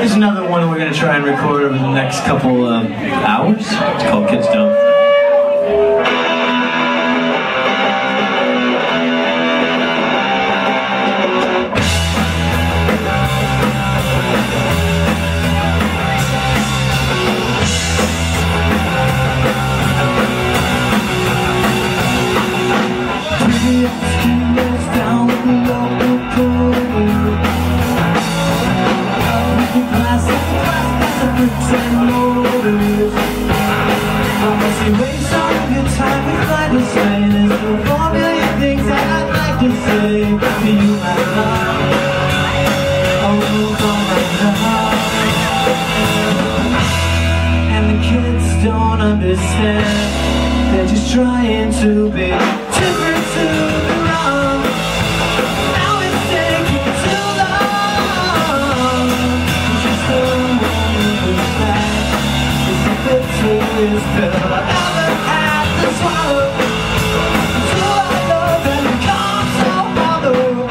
Here's another one we're going to try and record over the next couple of hours. It's called Kids Don't. Don't understand, they're just trying to be different to the wrong. Now it's taking too long. Just don't understand, it's a bitter pill I never had to swallow. So I love and become so hollow.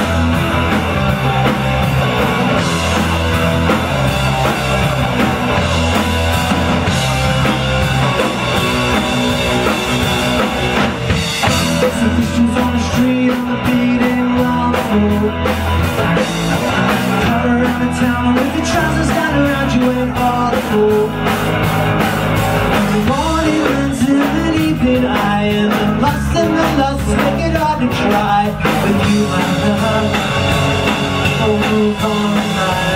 Christians on the street, on the beating wrong fool. Cut around the town with your trousers down around you ain't all the fool. The morning runs in an evening eye, and the lust make it hard to try. With you, my love, oh, move on, my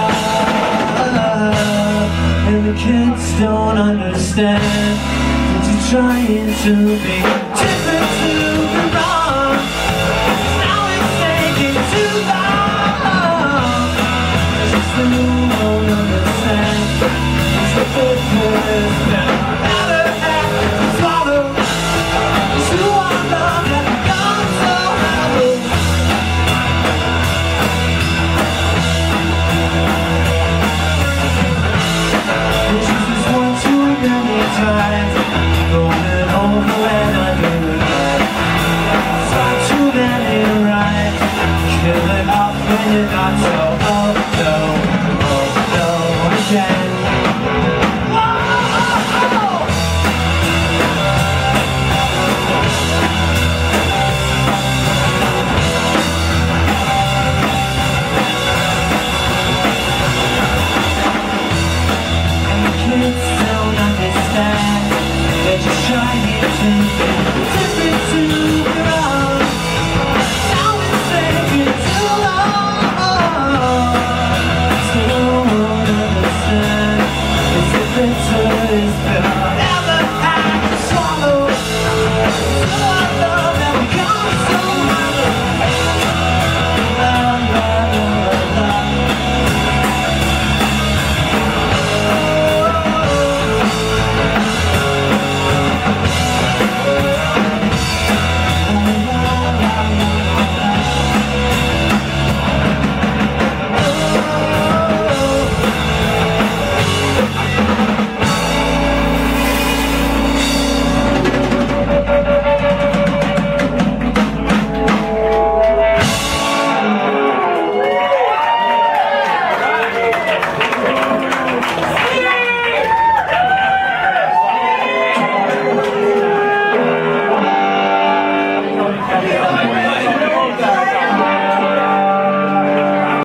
love. And the kids don't understand that you're trying to be different to the wrong. Now it's taking too long. Just a new won't understand. It's the goodness that I never had to swallow. It's who I love that become so hollow. This is one too many times, going over and under. Too many rides, kill it off when you're not so, oh no, again.